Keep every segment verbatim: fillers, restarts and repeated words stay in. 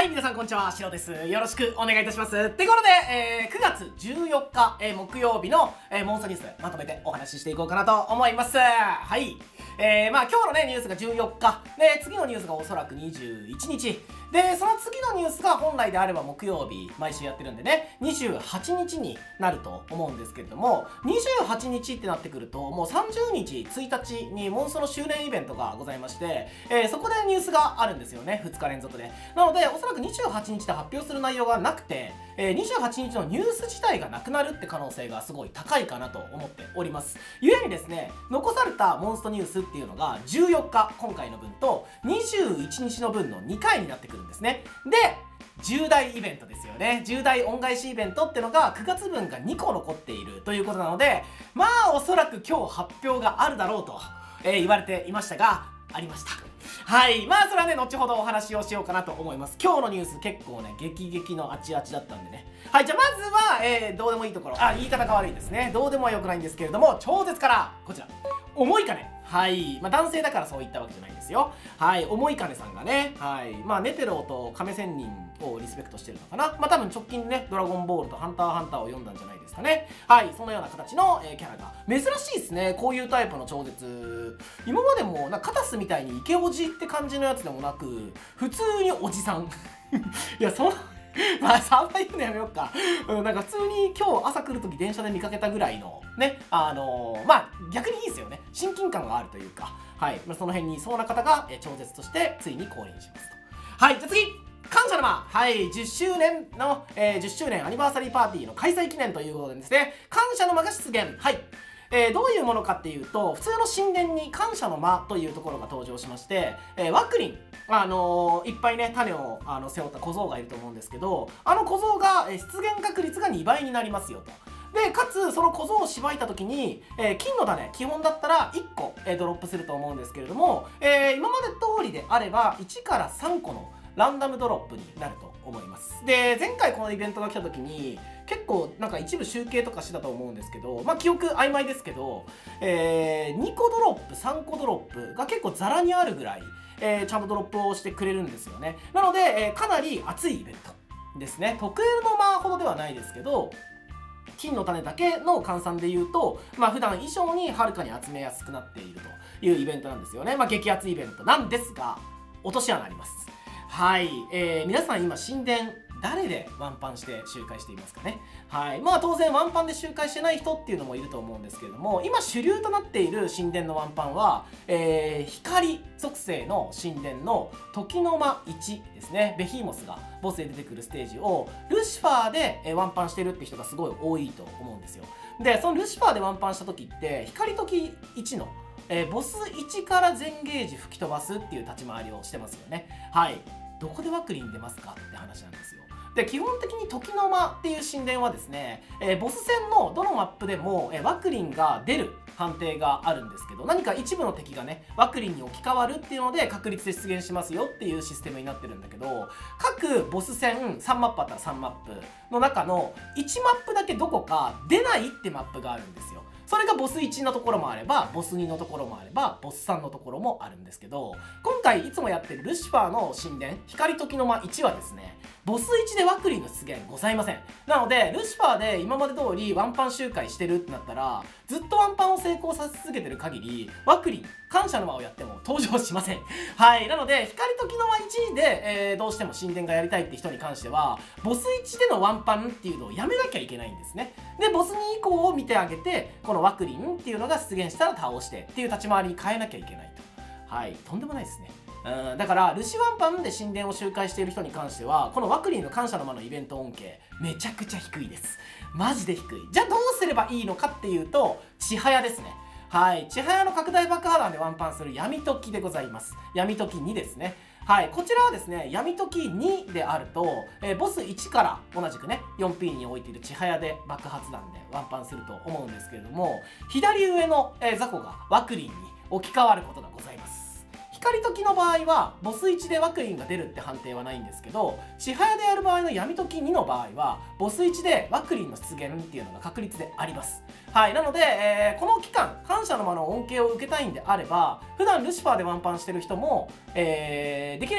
、皆さんこんにちは、しろです。よろしくお願いいたします。ってことで、えー、くがつじゅうよっか、えー、木曜日の、えー、モンスターニュースまとめてお話ししていこうかなと思います。はい。えー、まあ今日のね、ニュースがじゅうよっか。で、次のニュースがおそらくにじゅういちにち。で、その次のニュースが本来であれば木曜日、毎週やってるんでね、にじゅうはちにちになると思うんですけれども、にじゅうはちにちってなってくると、もうさんじゅうにち、ついたちにモンストの周年イベントがございまして、えー、そこでニュースがあるんですよね、ふつか連続で。なので、おそらくにじゅうはちにちで発表する内容がなくて、えー、にじゅうはちにちのニュース自体がなくなるって可能性がすごい高いかなと思っております。ゆえにですね、残されたモンストニュースっていうのがじゅうよっか、今回の分とにじゅういちにちの分のにかいになってくるんですね。で、重大イベントですよね。重大恩返しイベントってのがくがつぶんがにこ残っているということなので、まあおそらく今日発表があるだろうと、えー、言われていましたが、ありました。はい。まあそれはね、後ほどお話をしようかなと思います。今日のニュース結構ね、激激のあちあちだったんでね。はい。じゃあまずは、えー、どうでもいいところ。あ、言い方が悪いですね。どうでもは良くないんですけれども、超絶からこちら。重い金。はい。まあ男性だからそう言ったわけじゃないんですよ。はい。重い金さんがね、はい。まあネテロと亀仙人をリスペクトしてるのかな。まあ多分直近ね、ドラゴンボールとハンターハンターを読んだんじゃないですかね。はい。そのような形の、えー、キャラが。珍しいですね。こういうタイプの超絶。今までも、なんかカタスみたいにイケオジって感じのやつでもなく、普通におじさん。いや、その、まあ、さんばい言うのやめようか。うん、なんか普通に今日朝来るとき電車で見かけたぐらいの、ね、あのー、まあ、逆にいいですよね。親近感があるというか、はい。まあ、その辺にいそうな方が、えー、超絶としてついに降臨しますと。はい、じゃあ次感謝の間はい、じゅっしゅうねんの、えー、じゅっしゅうねんアニバーサリーパーティーの開催記念ということでですね、感謝の間が出現。はい。えー、どういうものかっていうと、普通の神殿に感謝の間というところが登場しまして、えー、ワクリン、あのー、いっぱいね、種をあの背負った小僧がいると思うんですけど、あの小僧が、えー、出現確率がにばいになりますよと。で、かつ、その小僧をしばいたときに、えー、金の種、基本だったらいっこ、えー、ドロップすると思うんですけれども、えー、今まで通りであれば、いちからさんこのランダムドロップになると思います。で、前回このイベントが来た時に結構なんか一部集計とかしてたと思うんですけど、まあ記憶曖昧ですけど、えー、にこドロップさんこドロップが結構ザラにあるぐらい、えー、ちゃんとドロップをしてくれるんですよね。なので、えー、かなり熱いイベントですね。特有の間ほどではないですけど、金の種だけの換算で言うと、まあ普段以上にはるかに集めやすくなっているというイベントなんですよね。まあ激アツイベントなんですが、落とし穴あります。はい、えー、皆さん今神殿誰でワンパンして周回していますかね。はい、まあ当然ワンパンで周回してない人っていうのもいると思うんですけれども、今主流となっている神殿のワンパンは、えー、光属性の神殿の時の間いちですね。ベヒーモスがボスで出てくるステージをルシファーでワンパンしてるって人がすごい多いと思うんですよ。で、そのルシファーでワンパンした時って光時いちのえー、ボスいちから全ゲージ吹き飛ばすっていう立ち回りをしてますよね。はい。どこでワクリン出ますかって話なんですよ。で、基本的に時の間っていう神殿はですね、えー、ボス戦のどのマップでも、えー、ワクリンが出る判定があるんですけど、何か一部の敵がね、ワクリンに置き換わるっていうので確率で出現しますよっていうシステムになってるんだけど、各ボス戦さんマップあったらさんマップの中のいちマップだけどこか出ないってマップがあるんですよ。それがボスいちのところもあれば、ボスにのところもあれば、ボスさんのところもあるんですけど、今回いつもやってるルシファーの神殿、光時の間いちはですね、ボスいちでワクリンの出現ございません。なので、ルシファーで今まで通りワンパン周回してるってなったら、ずっとワンパンを成功させ続けてる限り、ワクリン、感謝の間をやっても登場しません。はい。なので、光時の間いちで、えー、どうしても神殿がやりたいって人に関しては、ボスいちでのワンパンっていうのをやめなきゃいけないんですね。で、ボスに以降を見てあげて、このワクリンっていうのが出現したら倒してっていう立ち回りに変えなきゃいけないと。はい。とんでもないですね。うん、だからルシワンパンで神殿を周回している人に関してはこのワクリンの感謝の間のイベント恩恵めちゃくちゃ低いです。マジで低い。じゃあどうすればいいのかっていうと千早ですね。はい、千早の拡大爆破弾でワンパンする闇時でございます。闇時にですね。はい、こちらはですね、闇時にであると、えー、ボスいちから同じくね、よんピー に置いている千早で爆発弾でワンパンすると思うんですけれども、左上の、えー、雑魚がワクリンに置き換わることがございます。光時の場合はボスいちでワクリンが出るって判定はないんですけど、千早でやる場合の闇時にの場合はボスいちでワクリンの出現っていうのが確率であります。はい、なので、えー、この期間感謝の間の恩恵を受けたいんであれば普段ルシファーでワンパンしてる人も、えー、できれば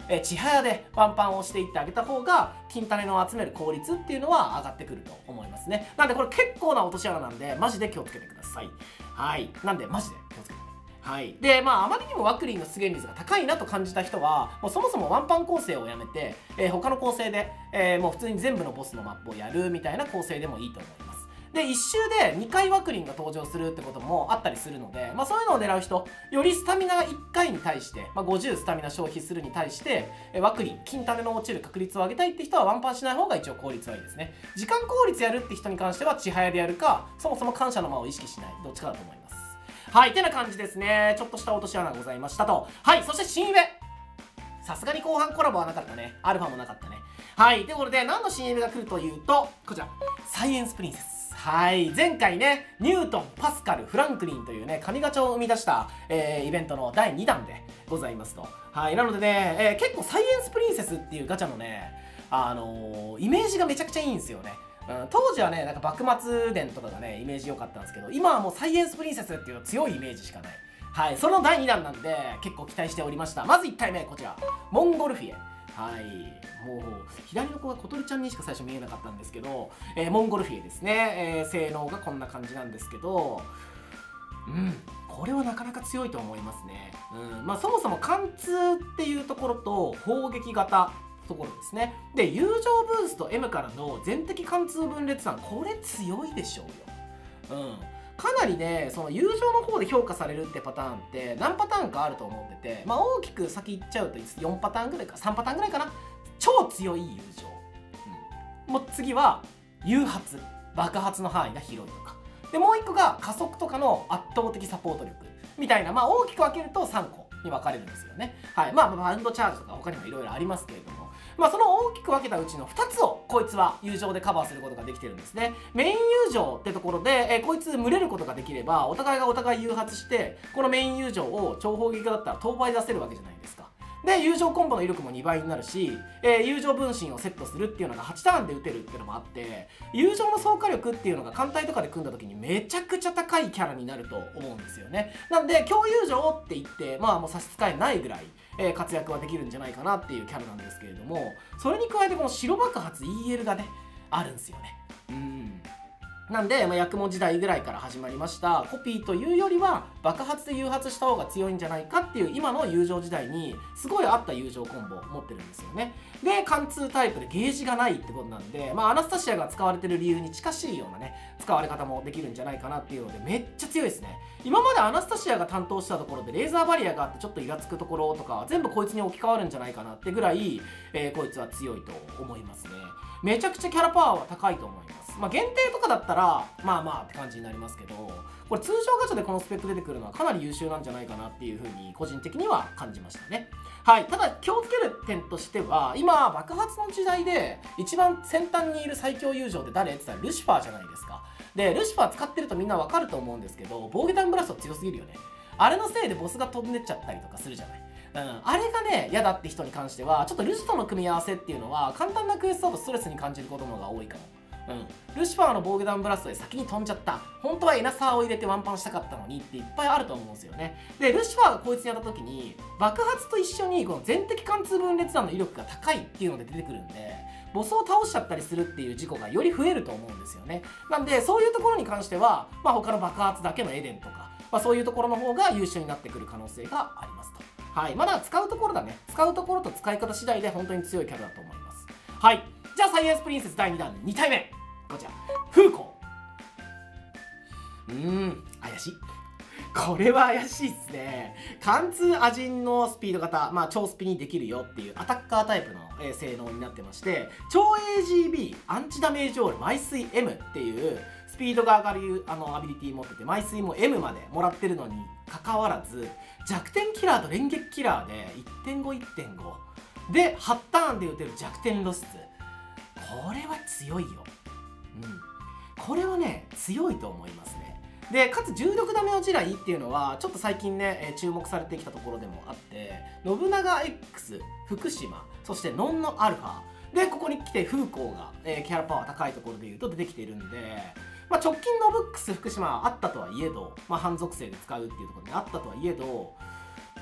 えー、千早でワンパンをしていってあげた方が金種の集める効率っていうのは上がってくると思いますね。なんでこれ結構な落とし穴なんでマジで気をつけてください。はい、なんでマジで気をつけて。はい、でまああまりにもワクリンの出現率が高いなと感じた人はもうそもそもワンパン構成をやめて、えー、他の構成で、えー、もう普通に全部のボスのマップをやるみたいな構成でもいいと思います。でいっ周でにかいワクリンが登場するってこともあったりするので、まあ、そういうのを狙う人よりスタミナいっかいに対して、まあ、ごじゅうスタミナ消費するに対してえワクリン金種の落ちる確率を上げたいって人はワンパンしない方が一応効率はいいですね。時間効率やるって人に関しては千早でやるかそもそも感謝の間を意識しないどっちかだと思います。はい、てな感じですね。ちょっとした落とし穴がございましたと。はい、そして新イベ。さすがに後半コラボはなかったね。アルファもなかったね。はい、ということで、何の新イベが来るというと、こちら、サイエンスプリンセス。はい、前回ね、ニュートン、パスカル、フランクリンというね、神ガチャを生み出した、えー、イベントのだいにだんでございますと。はい、なのでね、えー、結構サイエンスプリンセスっていうガチャのね、あのー、イメージがめちゃくちゃいいんですよね。うん、当時はね、なんか幕末伝とかがね、イメージ良かったんですけど、今はもうサイエンスプリンセスっていう強いイメージしかない。はい、そのだいにだんなんで、結構期待しておりました。まずいったいめ、こちら、モンゴルフィエ。はい、もう、左の子が小鳥ちゃんにしか最初見えなかったんですけど、えー、モンゴルフィエですね。えー、性能がこんな感じなんですけど、うん、これはなかなか強いと思いますね。うん、まあそもそも貫通っていうところと、砲撃型、ところですね。で、友情ブースト エム からの全敵貫通分裂弾、これ強いでしょうよ。うん。かなりね、その友情の方で評価されるってパターンって何パターンかあると思ってて、まあ大きく先行っちゃうとよんパターンぐらいか、さんパターンぐらいかな。超強い友情。うん。もう次は、誘発。爆発の範囲が広いとか。で、もう一個が加速とかの圧倒的サポート力。みたいな、まあ大きく分けるとさんこに分かれるんですよね。はい。まあ、バウンドチャージとか他にもいろいろありますけれども。まあその大きく分けたうちのふたつをこいつは友情でカバーすることができてるんですね。メイン友情ってところで、えー、こいつ群れることができればお互いがお互い誘発してこのメイン友情を超砲撃だったら当倍出せるわけじゃないですか。で友情コンボの威力もにばいになるし、えー、友情分身をセットするっていうのがはちターンで打てるっていうのもあって友情の総火力っていうのが艦隊とかで組んだ時にめちゃくちゃ高いキャラになると思うんですよね。なんで共友情って言ってまあもう差し支えないぐらいえー、活躍はできるんじゃないかなっていうキャラなんですけれども、それに加えてこの白爆発 イーエル がねあるんですよね。うんなんで、まあ、八雲時代ぐらいから始まりましたコピーというよりは爆発で誘発した方が強いんじゃないかっていう今の友情時代にすごい合った友情コンボを持ってるんですよね。で貫通タイプでゲージがないってことなんで、まあ、アナスタシアが使われてる理由に近しいようなね使われ方もできるんじゃないかなっていうのでめっちゃ強いですね。今までアナスタシアが担当したところでレーザーバリアがあってちょっとイラつくところとか全部こいつに置き換わるんじゃないかなってぐらい、えー、こいつは強いと思いますね。めちゃくちゃキャラパワーは高いと思います。まあ限定とかだったらまあまあって感じになりますけど、これ通常ガチャでこのスペック出てくるのはかなり優秀なんじゃないかなっていうふうに個人的には感じましたね。はい、ただ気をつける点としては今爆発の時代で一番先端にいる最強友情って誰って言ったらルシファーじゃないですか。でルシファー使ってるとみんなわかると思うんですけど防御弾ブラスト強すぎるよね。あれのせいでボスが飛んでっちゃったりとかするじゃない。うん、あれがね嫌だって人に関してはちょっとルシとの組み合わせっていうのは簡単なクエストだとストレスに感じることの方が多いかも。うん、ルシファーの防御弾ブラストで先に飛んじゃった、本当はエナサーを入れてワンパンしたかったのにっていっぱいあると思うんですよね。でルシファーがこいつにやった時に爆発と一緒にこの全敵貫通分裂弾の威力が高いっていうので出てくるんでボスを倒しちゃったりするっていう事故がより増えると思うんですよね。なんでそういうところに関しては、まあ、他の爆発だけのエデンとか、まあ、そういうところの方が優秀になってくる可能性がありますと。はい、まだ使うところだね。使うところと使い方次第で本当に強いキャラだと思います。はい、じゃあサイエンスプリンセスだいにだんにたいめこちらフーコー。うーん怪しい。これは怪しいっすね。貫通アジンのスピード型、まあ超スピにできるよっていうアタッカータイプの、えー、性能になってまして超 エージービー アンチダメージオールマイスイ M っていうスピードが上がるあのアビリティ持っててマイスイも エム までもらってるのにかかわらず弱点キラーと連撃キラーで いってんごいってんご ではちターンで打てる弱点露出、これは強いよ。うん、これはね強いと思いますね。でかつ重力ダメ落ちないっていうのはちょっと最近ね、えー、注目されてきたところでもあって信長 X 福島そしてノンのアルファでここに来てフーコーが、えー、キャラパワー高いところでいうと出てきているんで、まあ、直近のブックス福島はあったとはいえど、まあ、反属性で使うっていうところにあったとはいえど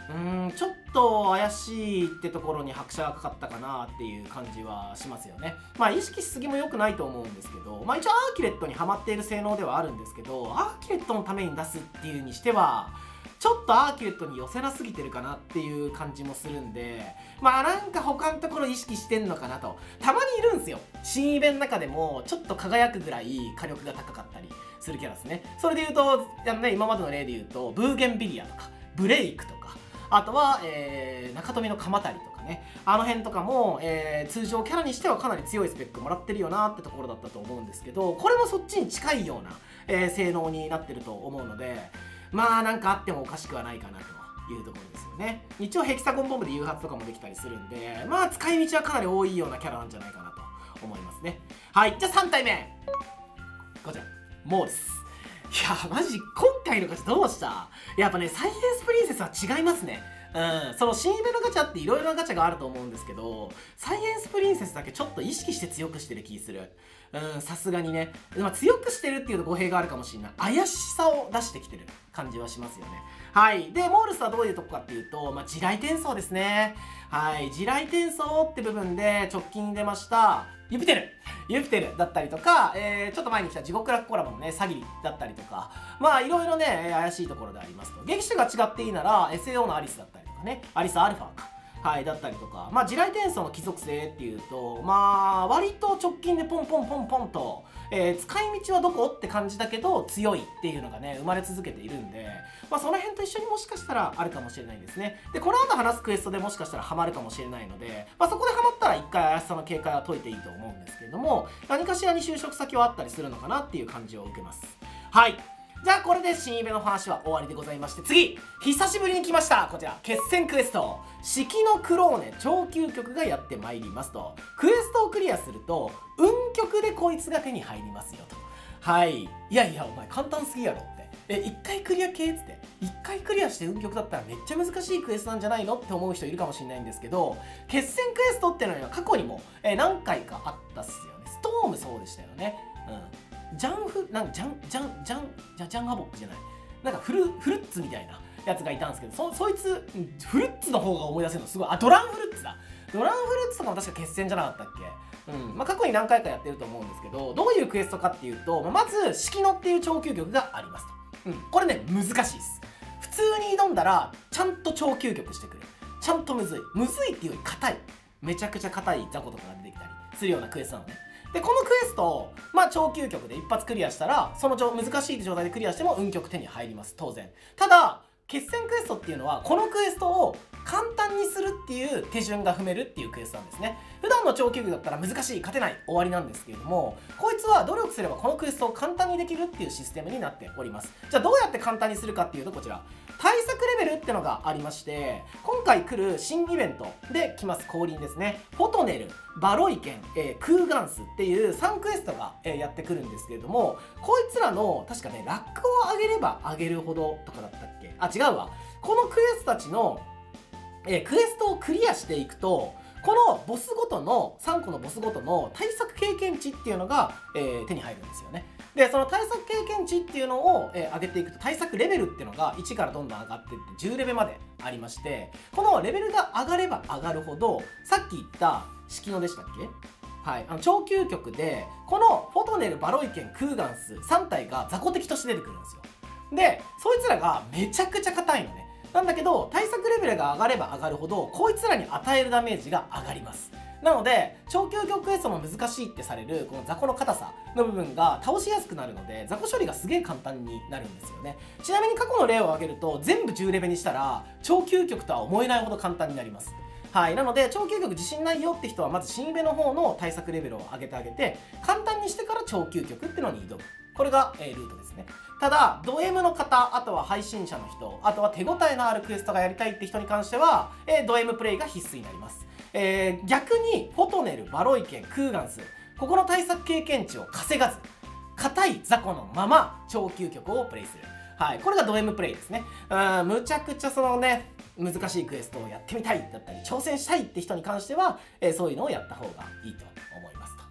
うーんちょっと怪しいってところに拍車がかかったかなっていう感じはしますよね。まあ意識しすぎも良くないと思うんですけど、まあ一応アーキュレットにはまっている性能ではあるんですけど、アーキュレットのために出すっていうにしてはちょっとアーキュレットに寄せなすぎてるかなっていう感じもするんで、まあなんか他のところ意識してんのかなと。たまにいるんですよ、新イベの中でもちょっと輝くぐらい火力が高かったりするキャラですね。それで言うとあの、ね、今までの例で言うとブーゲンビリアとかブレイクとか、あとは、えー、中富の鎌足りとかね、あの辺とかも、えー、通常キャラにしてはかなり強いスペックもらってるよなってところだったと思うんですけど、これもそっちに近いような、えー、性能になってると思うので、まあなんかあってもおかしくはないかなというところですよね。一応ヘキサゴンボムで誘発とかもできたりするんで、まあ使い道はかなり多いようなキャラなんじゃないかなと思いますね。はい、じゃあさん体目こちらモールス。いやマジ今回のガチャどうした？やっぱねサイエンスプリンセスは違いますね。うん、その新イベのガチャっていろいろなガチャがあると思うんですけど、サイエンスプリンセスだけちょっと意識して強くしてる気する。うん、さすがにね、まあ、強くしてるっていうと語弊があるかもしれない。怪しさを出してきてる感じはしますよね。はい。で、モールスはどういうとこかっていうと、まあ、地雷転送ですね。はい。地雷転送って部分で直近に出ました、ユピテルユピテルだったりとか、えー、ちょっと前に来た地獄楽コラボのね、サギリだったりとか、まあ、いろいろね、怪しいところでありますと。撃種が違っていいなら、エスエーオー のアリスだったりとかね、アリスアルファか。はい、だったりとか、まあ、地雷転送の貴族性っていうと、まあ、割と直近でポンポンポンポンと、えー、使い道はどこって感じだけど、強いっていうのがね、生まれ続けているんで、まあ、その辺と一緒にもしかしたらあるかもしれないですね。で、この後話すクエストでもしかしたらハマるかもしれないので、まあ、そこでハマったら一回怪しさの警戒は解いていいと思うんですけれども、何かしらに就職先はあったりするのかなっていう感じを受けます。はい。じゃあこれで新イベの話は終わりでございまして、次久しぶりに来ました、こちら決戦クエスト四季のクローネ超究極がやってまいりますと。クエストをクリアすると運極でこいつが手に入りますよと。はい。いやいやお前簡単すぎやろって、えいっかいクリア系っつっていっかいクリアして運極だったらめっちゃ難しいクエストなんじゃないのって思う人いるかもしれないんですけど、決戦クエストってのは過去にも、えー、何回かあったっすよね。ストームそうでしたよね。うんジャンフ、なんジャン、ジャン、ジャン、ジャジャンハボックじゃない。なんかフル、フルッツみたいなやつがいたんですけど、そ、そいつ、フルッツの方が思い出せるのすごい。あ、ドランフルッツだ。ドランフルッツとかも確か決戦じゃなかったっけ？うん。まあ、過去に何回かやってると思うんですけど、どういうクエストかっていうと、まず、四季のっていう超究極がありますと。うん。これね、難しいです。普通に挑んだら、ちゃんと超究極してくる。ちゃんとむずい。むずいっていうより硬い。めちゃくちゃ硬い雑魚とかが出てきたりするようなクエストなのね。でこのクエストを、まあ、超究極で一発クリアしたらその難しい状態でクリアしても運極手に入ります当然。ただ決戦クエストっていうのはこのクエストを簡単にするっていう手順が踏めるっていうクエストなんですね。普段の超究極だったら難しい勝てない終わりなんですけれども、こいつは努力すればこのクエストを簡単にできるっていうシステムになっております。じゃあどうやって簡単にするかっていうと、こちら対策レベルってのがありまして、今回来る新イベントで来ます降臨ですね。フォトネル、バロイケン、えー、クーガンスっていうさんクエストが、えー、やってくるんですけれども、こいつらの確かねラックを上げれば上げるほどとかだったっけ。あ違うわ。このクエストたちの、えー、クエストをクリアしていくと、このボスごとのさんこのボスごとの対策経験値っていうのが、えー、手に入るんですよね。でその対策経験値っていうのを、えー、上げていくと、対策レベルっていうのがいちからどんどん上がっていってじゅうレベルまでありまして、このレベルが上がれば上がるほど、さっき言った式のでしたっけ、はい、あの超究極でこのフォトネル、バロイケン、クーガンスさん体が雑魚敵として出てくるんですよ。でそいつらがめちゃくちゃ硬いのね。なんだけど対策レベルが上がれば上がるほどこいつらに与えるダメージが上がります。なので超究極クエストの難しいってされるこの雑魚の硬さの部分が倒しやすくなるので、雑魚処理がすげえ簡単になるんですよね。ちなみに過去の例を挙げると全部じゅうレベルにしたら超究極とは思えないほど簡単になります。はい、なので超究極自信ないよって人はまず新イベの方の対策レベルを上げてあげて、簡単にしてから超究極ってのに挑む。これが、えー、ルートですね。ただド M の方、あとは配信者の人、あとは手応えのあるクエストがやりたいって人に関しては、えー、ド M プレイが必須になります。えー、逆にフォトネル、バロイケン、クーガンス、ここの対策経験値を稼がず硬い雑魚のまま超究極をプレイする。はい、これがド M プレイですね。うん、むちゃくちゃそのね難しいクエストをやってみたいだったり挑戦したいって人に関しては、えー、そういうのをやった方がいいと思いますと。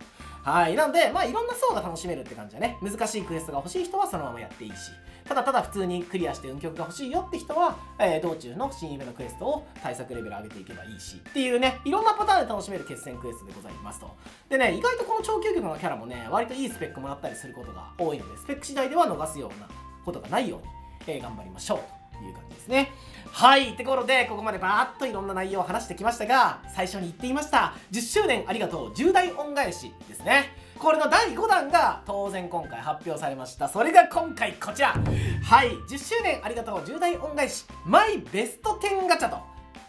はい。なので、まあいろんな層が楽しめるって感じだね。難しいクエストが欲しい人はそのままやっていいし、ただただ普通にクリアして運曲が欲しいよって人は、えー、道中の新イベのクエストを対策レベル上げていけばいいしっていうね、いろんなパターンで楽しめる決戦クエストでございますと。でね、意外とこの超究極のキャラもね、割といいスペックもらったりすることが多いので、スペック次第では逃すようなことがないように、えー、頑張りましょうという感じですね。はい。ってことで、ここまでバーっといろんな内容を話してきましたが、最初に言っていました、じゅっしゅうねんありがとう重大恩返しですね。これのだいごだんが当然今回発表されました。それが今回こちら。はい。じゅっしゅうねんありがとう重大恩返し、マイベストじゅうガチャと。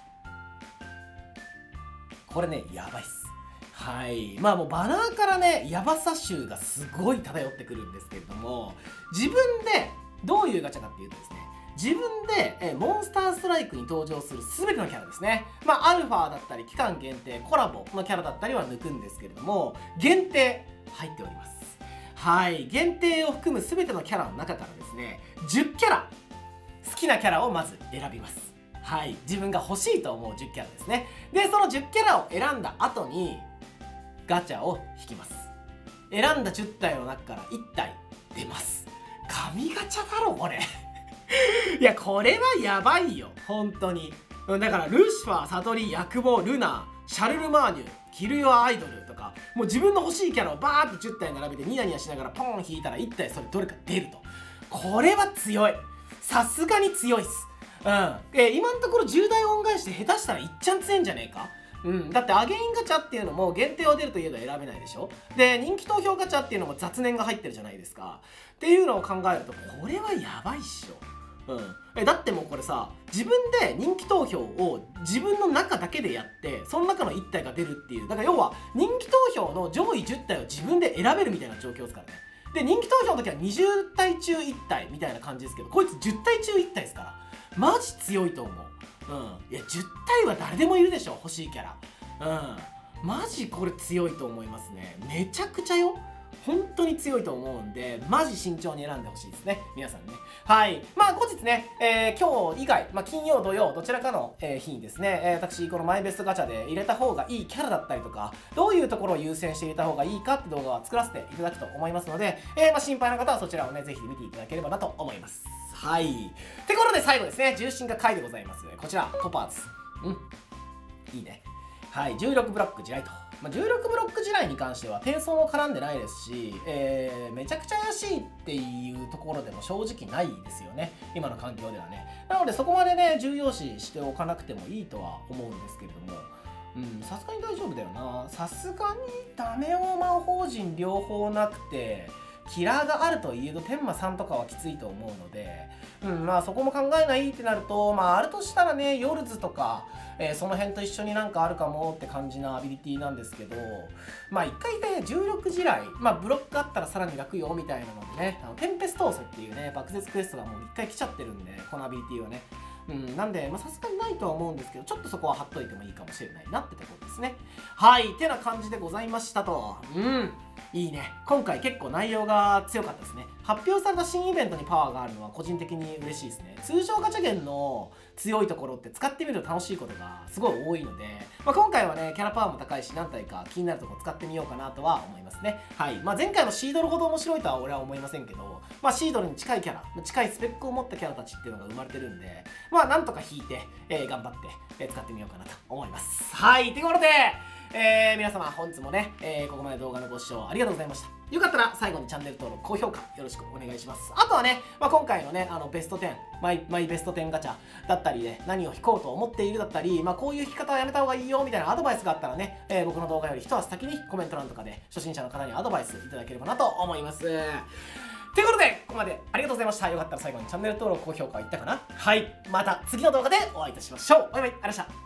これね、やばいっす。はい。まあもうバナーからね、ヤバさ臭がすごい漂ってくるんですけれども、自分でどういうガチャかっていうとですね、自分でえモンスターストライクに登場する全てのキャラですね。まあ、アルファだったり、期間限定、コラボのキャラだったりは抜くんですけれども、限定入っております。はい。限定を含む全てのキャラの中からですね、じゅっキャラ、好きなキャラをまず選びます。はい。自分が欲しいと思うじゅっキャラですね。で、そのじゅっキャラを選んだ後に、ガチャを引きます。選んだじゅったいの中からいったい出ます。神ガチャだろ、これ。いや、これはやばいよ。本当に。だから、ルシファー、サトリ、ヤクボ、ルナ、シャルルマーニュ、キルヨアアイドルとか、もう自分の欲しいキャラをバーってじゅったい並べてニヤニヤしながらポン引いたらいったいそれどれか出ると。これは強い。さすがに強いっす。うん。えー、今のところじゅうだい恩返しで下手したらいっちゃん強いんじゃねえか。うん、だってアゲインガチャっていうのも限定は出るといえど選べないでしょ。で、人気投票ガチャっていうのも雑念が入ってるじゃないですか。っていうのを考えると、これはやばいっしょ。うん、えだってもうこれさ、自分で人気投票を自分の中だけでやってその中のいったいが出るっていう、だから要は人気投票の上位じゅったいを自分で選べるみたいな状況ですからね。で、人気投票の時はにじゅったい中いったいみたいな感じですけど、こいつじゅったい中いったいですからマジ強いと思う。うん、いやじゅったいは誰でもいるでしょ、欲しいキャラ。うん、マジこれ強いと思いますね。めちゃくちゃよ、本当に強いと思うんで、マジ慎重に選んでほしいですね、皆さんね。はい。まあ、後日ね、えー、今日以外、まあ、金曜、土曜、どちらかの、えー、日にですね、えー、私、このマイベストガチャで入れた方がいいキャラだったりとか、どういうところを優先して入れた方がいいかって動画を作らせていただくと思いますので、えー、まあ、心配な方はそちらをね、ぜひ見ていただければなと思います。はい。ってことで最後ですね、重心が回でございます。こちら、トパーズ。うん。いいね。はい。じゅうろくブロック地雷と。まあ、じゅうろくブロック地雷に関しては転送も絡んでないですし、えー、めちゃくちゃ怪しいっていうところでも正直ないですよね、今の環境ではね。なのでそこまでね重要視しておかなくてもいいとは思うんですけれども、うん、さすがに大丈夫だよな。さすがにダメオ魔法陣両方なくてキラーがあるといえど天魔さんとかはきついと思うので、うん、まあそこも考えないってなると、まああるとしたらね、ヨルズとか、えー、その辺と一緒になんかあるかもって感じなアビリティなんですけど、まあ一回ね、じゅうろく地雷、まあブロックあったらさらに楽よみたいなのでね、あのテンペストーソっていうね、爆絶クエストがもう一回来ちゃってるんで、このアビリティはね。うん、なんで、さすがにないとは思うんですけど、ちょっとそこは貼っといてもいいかもしれないなってところですね。はい、てな感じでございましたと。うん。いいね。今回結構内容が強かったですね。発表された新イベントにパワーがあるのは個人的に嬉しいですね。通常ガチャゲンの強いところって使ってみると楽しいことがすごい多いので、まあ、今回はね、キャラパワーも高いし何体か気になるところ使ってみようかなとは思いますね。はい。まあ、前回のシードルほど面白いとは俺は思いませんけど、まあ、シードルに近いキャラ、近いスペックを持ったキャラたちっていうのが生まれてるんで、まあ、なんとか引いて、えー、頑張って、えー、使ってみようかなと思います。はい。ということで、えー、皆様本日もね、えー、ここまで動画のご視聴ありがとうございました。よかったら最後にチャンネル登録、高評価よろしくお願いします。あとはね、まあ、今回のね、あのベストじゅう、マイ、マイベストじゅうガチャだったりで、ね、何を引こうと思っているだったり、まあ、こういう引き方はやめた方がいいよみたいなアドバイスがあったらね、えー、僕の動画より一足先にコメント欄とかで初心者の方にアドバイスいただければなと思います。ということで、ここまでありがとうございました。よかったら最後にチャンネル登録、高評価いったかな。はい。また次の動画でお会いいたしましょう。バイバイ。ありがとうございました。